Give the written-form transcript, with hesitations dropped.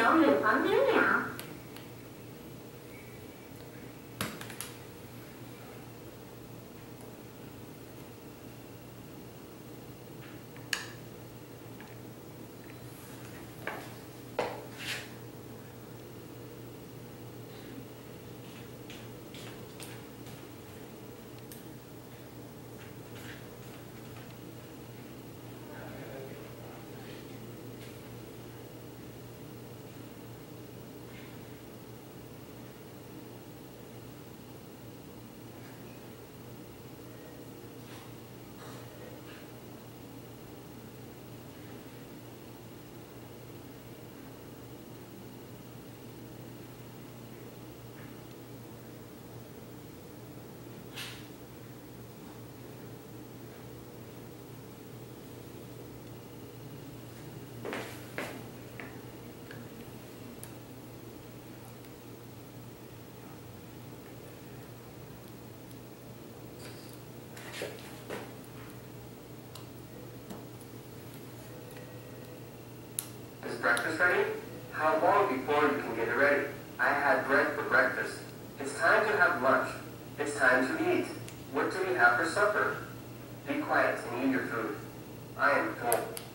chọn lựa phở nướng nhẹ. Is breakfast ready? How long before you can get it ready? I had bread for breakfast. It's time to have lunch. It's time to eat. What do we have for supper? Be quiet and eat your food. I am full.